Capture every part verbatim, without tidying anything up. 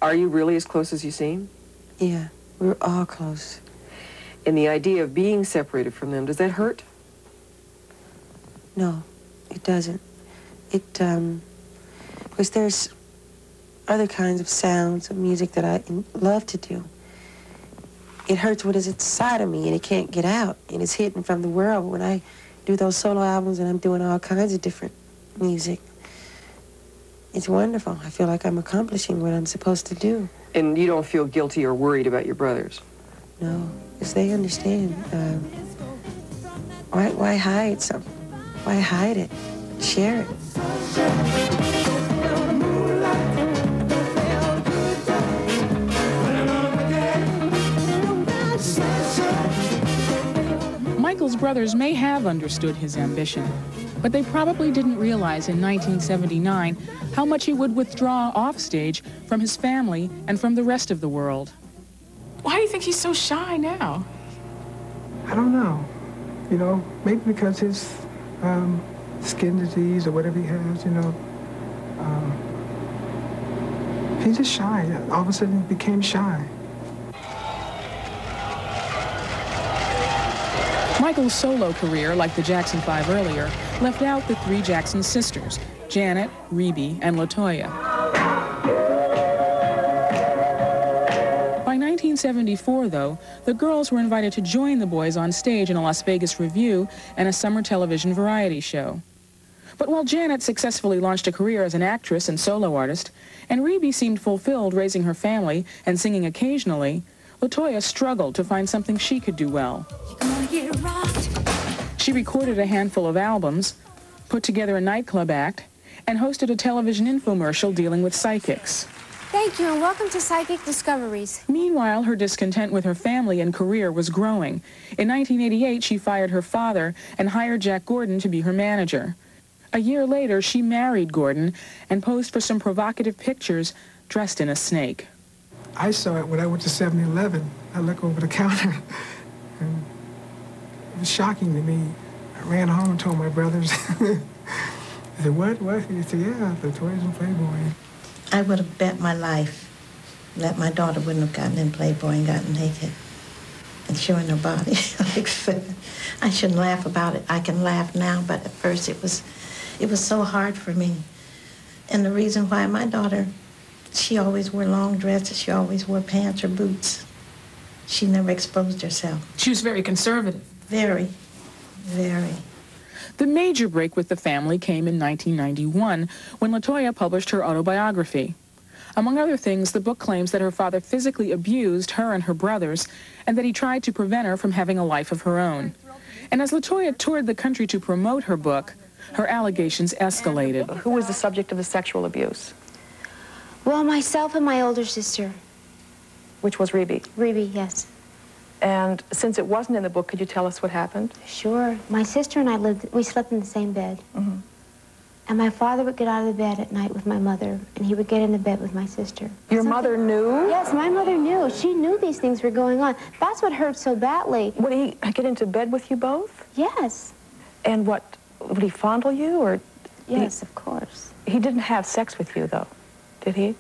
Are you really as close as you seem? Yeah, we're all close. And the idea of being separated from them, does that hurt? No, it doesn't. It, um, because there's other kinds of sounds of music that I love to do. It hurts what is inside of me, and it can't get out, and it's hidden from the world. When I do those solo albums and I'm doing all kinds of different music, it's wonderful. I feel like I'm accomplishing what I'm supposed to do. And you don't feel guilty or worried about your brothers? No, because they understand. Um, why, why hide something? Why hide it? Share it. Michael's brothers may have understood his ambition, but they probably didn't realize in nineteen seventy-nine how much he would withdraw offstage from his family and from the rest of the world. Why do you think he's so shy now? I don't know. You know, maybe because his um, skin disease or whatever he has, you know. Um, he's just shy. All of a sudden he became shy. Michael's solo career, like the Jackson Five earlier, left out the three Jackson sisters, Janet, Reby, and LaToya. By nineteen seventy-four, though, the girls were invited to join the boys on stage in a Las Vegas revue and a summer television variety show. But while Janet successfully launched a career as an actress and solo artist, and Reby seemed fulfilled raising her family and singing occasionally, LaToya struggled to find something she could do well. She recorded a handful of albums, put together a nightclub act, and hosted a television infomercial dealing with psychics. Thank you, and welcome to Psychic Discoveries. Meanwhile, her discontent with her family and career was growing. In nineteen eighty-eight, she fired her father and hired Jack Gordon to be her manager. A year later, she married Gordon and posed for some provocative pictures dressed in a snake. I saw it when I went to seven eleven. I looked over the counter, and it was shocking to me. I ran home and told my brothers. I said, what, what? He said, yeah, the toys in Playboy. I would have bet my life that my daughter wouldn't have gotten in Playboy and gotten naked and showing her body. I shouldn't laugh about it. I can laugh now, but at first it was, it was so hard for me. And the reason why my daughter, she always wore long dresses. She always wore pants or boots. She never exposed herself. She was very conservative. Very, very. The major break with the family came in nineteen ninety-one, when LaToya published her autobiography. Among other things, the book claims that her father physically abused her and her brothers, and that he tried to prevent her from having a life of her own. And as LaToya toured the country to promote her book, her allegations escalated. Who was the subject of the sexual abuse? Well, myself and my older sister. Which was Reby? Reby, yes. And since it wasn't in the book, could you tell us what happened? Sure. My sister and I lived, we slept in the same bed. Mm-hmm. And my father would get out of the bed at night with my mother, and he would get in the bed with my sister. Your mother knew? Yes, my mother knew. She knew these things were going on. That's what hurt so badly. Would he get into bed with you both? Yes. And what, would he fondle you, or? Yes, he, of course. He didn't have sex with you, though, did he?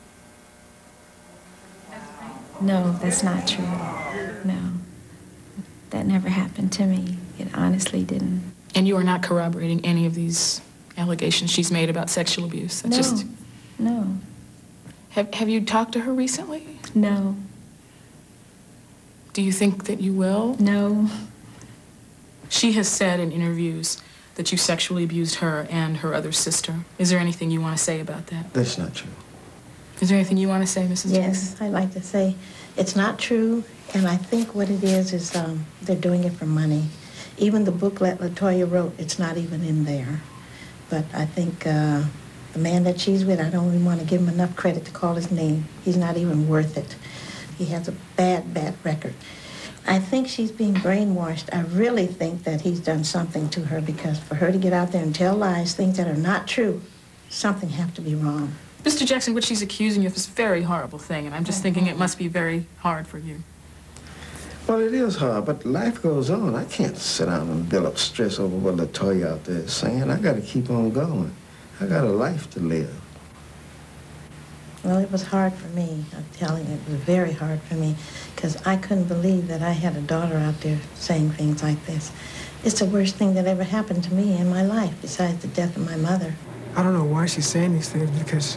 No, that's not true. No. That never happened to me. It honestly didn't. And you are not corroborating any of these allegations she's made about sexual abuse? That's no. Just... No. Have, have you talked to her recently? No. Do you think that you will? No. She has said in interviews that you sexually abused her and her other sister. Is there anything you want to say about that? That's not true. Is there anything you want to say, Missus Yes, Jackson? I'd like to say it's not true, and I think what it is is um, they're doing it for money. Even the booklet LaToya wrote, it's not even in there. But I think uh, the man that she's with, I don't even want to give him enough credit to call his name. He's not even worth it. He has a bad, bad record. I think she's being brainwashed. I really think that he's done something to her, because for her to get out there and tell lies, things that are not true, something have to be wrong. Mister Jackson, what she's accusing you of is a very horrible thing, and I'm just thinking it must be very hard for you. Well, it is hard, but life goes on. I can't sit down and build up stress over what LaToya out there is saying. I got to keep on going. I got a life to live. Well, it was hard for me. I'm telling you, it was very hard for me because I couldn't believe that I had a daughter out there saying things like this. It's the worst thing that ever happened to me in my life besides the death of my mother. I don't know why she's saying these things because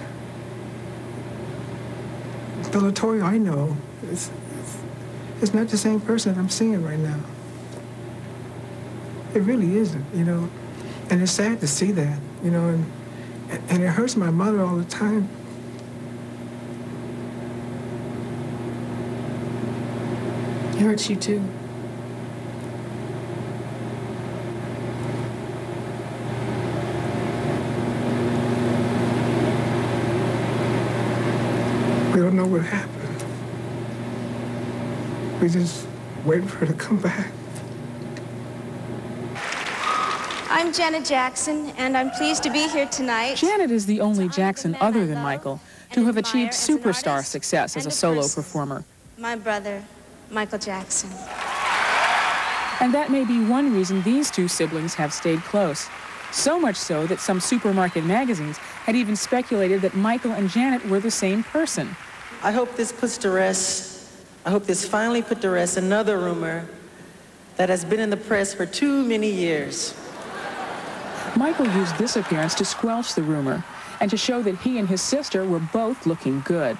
the LaToya I know is, is not the same person that I'm seeing right now. It really isn't, you know. And it's sad to see that, you know, and, and it hurts my mother all the time. It hurts you too. We don't know what happened. We just waiting for her to come back. I'm Janet Jackson, and I'm pleased to be here tonight. Janet is the only Jackson other than Michael to have achieved superstar success as a solo performer. My brother, Michael Jackson. And that may be one reason these two siblings have stayed close. So much so that some supermarket magazines had even speculated that Michael and Janet were the same person. I hope this puts to rest, I hope this finally put to rest another rumor that has been in the press for too many years. Michael used this appearance to squelch the rumor and to show that he and his sister were both looking good.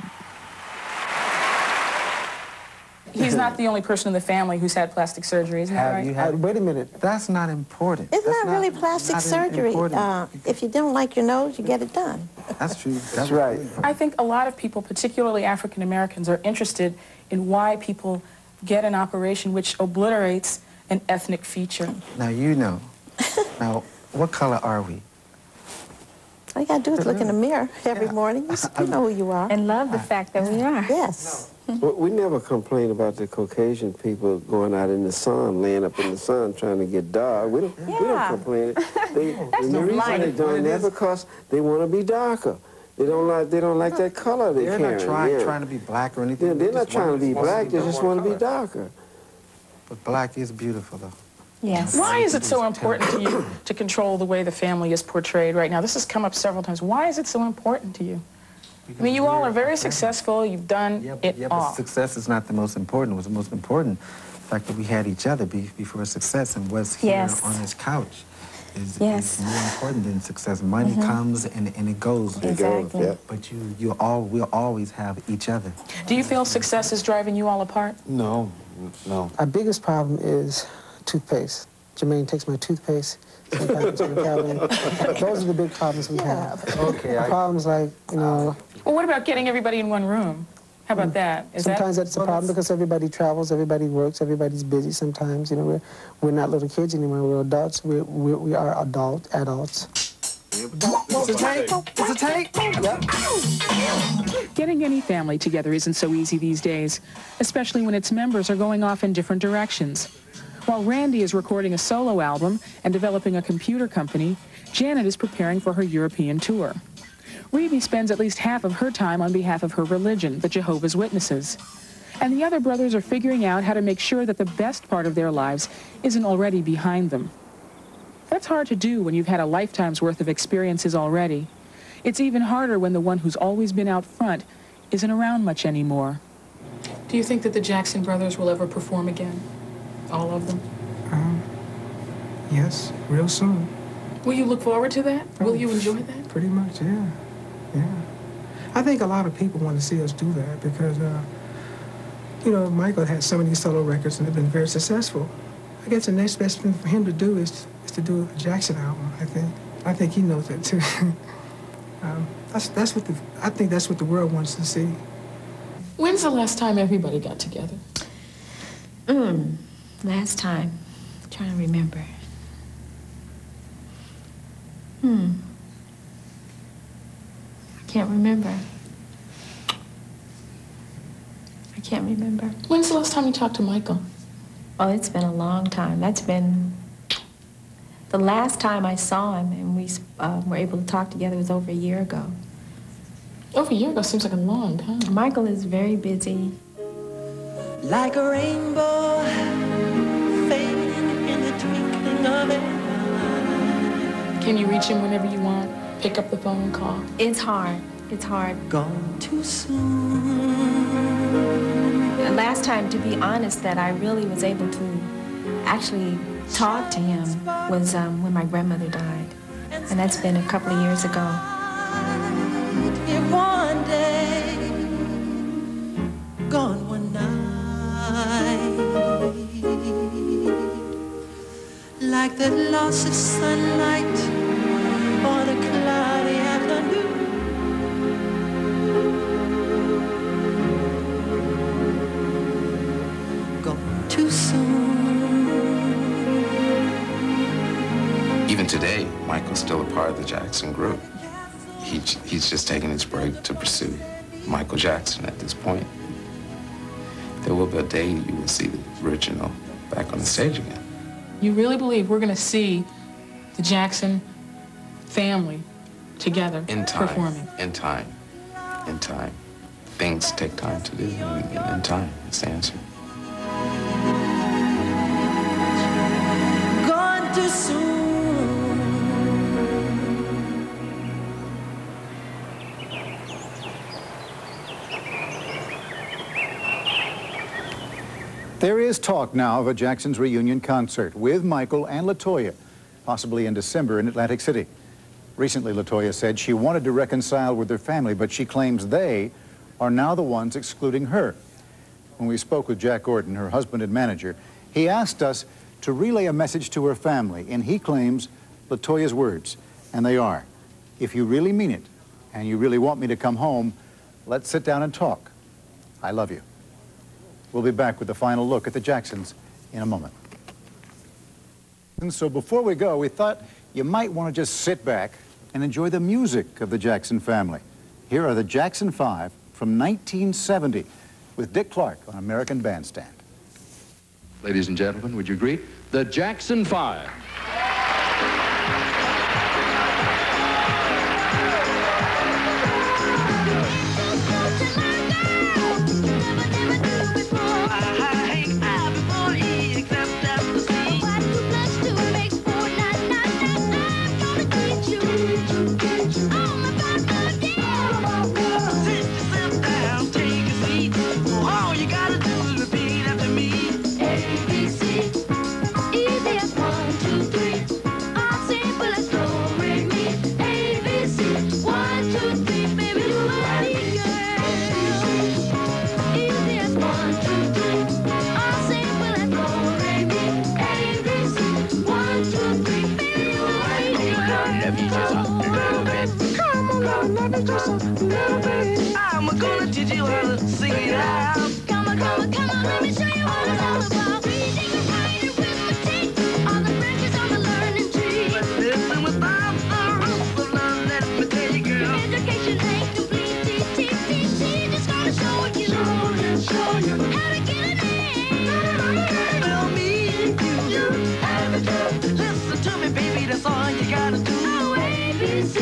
He's not the only person in the family who's had plastic surgery, isn't that Have right? you had, Uh, wait a minute. that's not important. It's That's not really plastic not surgery. important. Uh, if you don't like your nose, you get it done. That's true. That's right. I think a lot of people, particularly African Americans, are interested in why people get an operation which obliterates an ethnic feature. Now you know. Now, what color are we? All you gotta do is look in the mirror every morning. You, s- you know who you are. And love the fact that we are. Yes. Well, we never complain about the Caucasian people going out in the sun, laying up in the sun, trying to get dark. We don't, we don't Yeah. complain. They, and the no reason light. they're doing that because they want to be darker. They don't like they don't like that color they're They're carrying. not trying, yeah. trying to be black or anything. Yeah, they're They not just trying to want- be want black. They just want to be color. darker. But black is beautiful, though. Yes. Why is it so important to you to control the way the family is portrayed right now? This has come up several times. Why is it so important to you? I mean, you all are very successful. You've done Yeah, it but, yeah, but all. success is not the most important. What's the most important? The fact that we had each other be, before success, and what's here Yes. on this couch is, Yes. is more important than success. Money Mhm. comes and, and it goes. It goes, Exactly. yeah. But you, you all, we'll always have each other. Do you feel success is driving you all apart? No, no. Our biggest problem is toothpaste. Jermaine takes my toothpaste, sometimes in the cabinet. Those are the big problems we have. Okay, The I- problems like, you know, Well, what about getting everybody in one room? How about that? Is sometimes that, that's a problem because everybody travels, everybody works, everybody's busy sometimes. You know, we're, we're not little kids anymore, we're adults. We're, we're, we are adult adults. It's a tape. It's a tape. Getting any family together isn't so easy these days, especially when its members are going off in different directions. While Randy is recording a solo album and developing a computer company, Janet is preparing for her European tour. Reby spends at least half of her time on behalf of her religion, the Jehovah's Witnesses. And the other brothers are figuring out how to make sure that the best part of their lives isn't already behind them. That's hard to do when you've had a lifetime's worth of experiences already. It's even harder when the one who's always been out front isn't around much anymore. do you think that the Jackson brothers will ever perform again? All of them? Um, yes, real soon. Will you look forward to that? Will you enjoy that? Pretty much, yeah. Yeah. I think a lot of people want to see us do that because, uh, you know, Michael had so many solo records and they've been very successful. I guess the next best thing for him to do is, is to do a Jackson album, I think. I think he knows that, too. um, that's, that's what the, I think that's what the world wants to see. When's the last time everybody got together? Mm, last time. I'm trying to remember. Hmm. I can't remember. I can't remember. When's the last time you talked to Michael? Oh, it's been a long time. That's been... The last time I saw him and we uh, were able to talk together was over a year ago. Over a year ago seems like a long time. Michael is very busy. Like a rainbow fading in the twinkling of an eye. Can you reach him whenever you want? Pick up the phone and call? It's hard. it's hard. Gone too soon. The last time, to be honest, that I really was able to actually talk to him was um, when my grandmother died. And that's been a couple of years ago. One day, gone one night, like the loss of sunlight on a cloudy afternoon. Gone too soon. Even today, Michael's still a part of the Jackson group. He, he's just taking his break to pursue Michael Jackson at this point. There will be a day you will see the original back on the stage again. You really believe we're going to see the Jackson family together In time. performing? In time. In time. Things take time to do, and in time is the answer. Gone too soon. There is talk now of a Jackson's reunion concert with Michael and LaToya, possibly in December in Atlantic City. Recently, LaToya said she wanted to reconcile with her family, but she claims they are now the ones excluding her. When we spoke with Jack Gordon, her husband and manager, he asked us to relay a message to her family, and he claims LaToya's words, and they are, if you really mean it, and you really want me to come home, let's sit down and talk. I love you. We'll be back with the final look at the Jacksons in a moment. And so before we go, we thought you might want to just sit back and enjoy the music of the Jackson family. Here are the Jackson Five from nineteen seventy with Dick Clark on American Bandstand. Ladies and gentlemen, would you greet the Jackson Five? I'm gonna teach you how to sing it out. Come on, come on, come on, let me show you what it's all about. Reading and writing, arithmetic, all the branches on the learning tree. But listen without the rules of love, let me tell you, girl. Education ain't complete, T, T, T, T, just gonna show you, show you, show you how to get an A. Tell me you have a clue. Listen to me, baby, that's all you gotta do. Oh, A, B, C.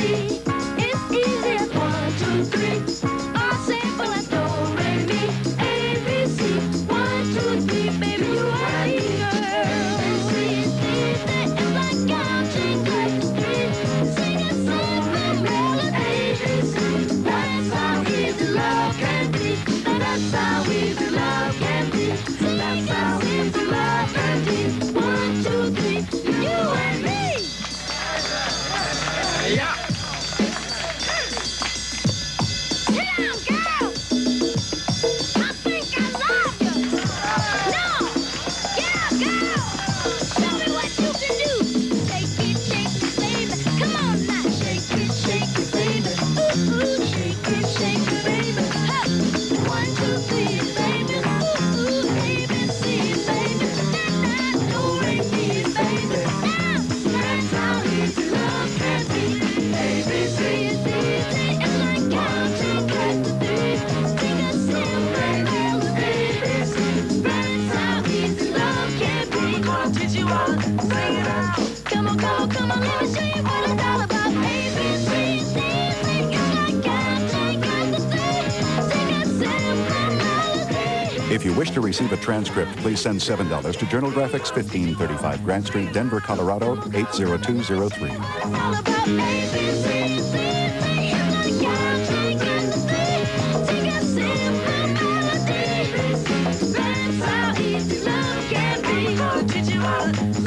If you wish to receive a transcript, please send seven dollars to Journal Graphics, fifteen thirty-five Grant Street, Denver, Colorado, eight zero two zero three. out.